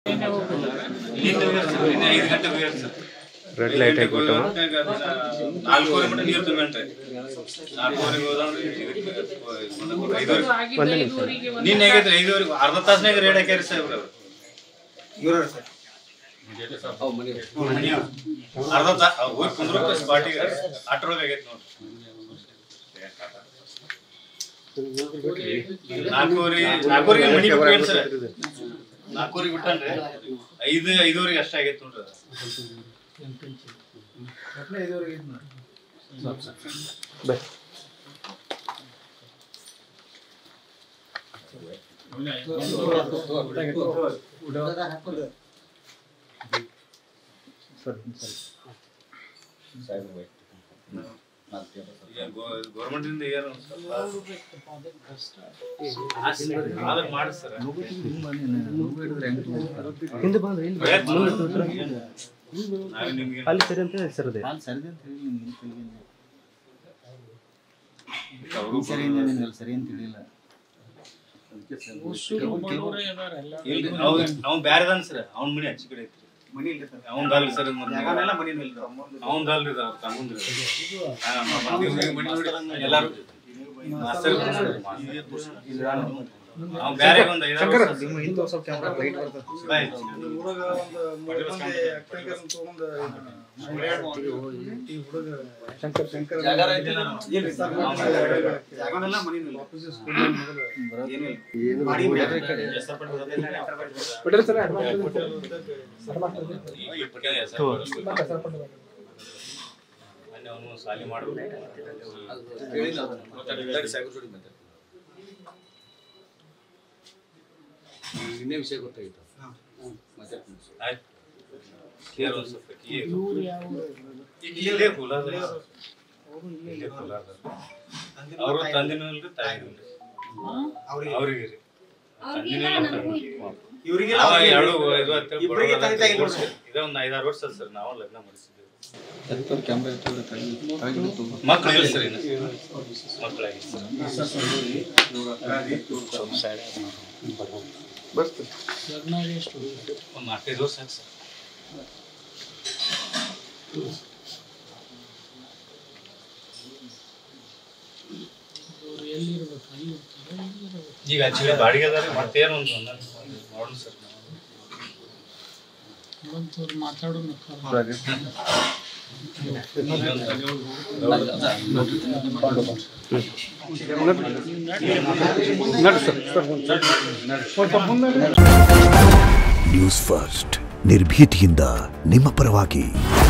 Red light ಹಾಕ್ಬಿಟ್ಟು 4 metre ನೀರು ತುಂಬಂತೆ 4 ನಿನ್ನೆ ಹೇಗಿದ್ರೆ 5 ಅರ್ಧ ತಾಸನಾಗ ರೇಡ್ ಹಾಕ್ಯಾರ ಸಾಹೇಬ್ರ ಇವರು ಅರ್ಧ ತಾಸ ಹೋಗಿ ಕುಂದ್ರ ಸ್ಪಾಟಿಗೆ ಅಟ್ರೊಳಗೆ ಆಗೈತೆ ನೋಡಿ 4 ಮನಿ ಬಿಟ್ಟು ಸರ್ 4 ಬಿಟ್ಟನ್ರಿ 5 ಅಷ್ಟೇ ಆಗೈತೆ ನೋಡ್ರಿ ಗೌರ್ಮೆಂಟ್ ಇಂದ ಏನು ಮಾಡಿಸ್ತಾರ ಅಲ್ಲಿ ಸರಿ ಅಂತ ಹೇಳಿ ಸರ್ ಅದೇ ಸರಿ ಅಂತ ಹೇಳಿಲ್ಲ ಅವ್ನು ಬ್ಯಾರದಾನ ಸರ್ ಅವ್ನ ಮನಿ ಹಚ್ಚಿ ಕಡೆ ಐತ್ರಿ ಅವನದಲ್ರಿ ಸರ್ ಅವನದಲ್ರಿ ಎಲ್ಲಾರು ಬೇರೆ ಒಂದು ಸಾಲಿ ಮಾಡ್ಬೇಕು ಇನ್ನೇ ವಿಷಯ ಗೊತ್ತಾಗಿತ್ತು ಅವರು ತಂದಿನಲ್ರಿ ತಾಯಿನಲ್ರಿ ಅವ್ರಿಗೆ ಇದೇ ಒಂದು 5-6 ವರ್ಷ ಸರ್ ನಾವು ಲಗ್ನ ಮಾಡಿಸಿದ್ದೇವೆ ಮಕ್ಕಳು ಸರ್ ಮಕ್ಕಳಾಗಿ ಒಂದು 4-5 ವರ್ಷ ಆಯ್ತು ಸರ್ ಈಗ ಆಕ್ಚುಲಿ ಬಾಡಿಗೆ ಅದಾರೆ ಮತ್ತೇನು ನೋಡೋಣ ಸರ್ ಮಾತಾಡೋಣ ನ್ಯೂಸ್ ಫಸ್ಟ್ ನಿರ್ಭೀತಿಯಿಂದ ನಿಮ್ಮ ಪರವಾಗಿ.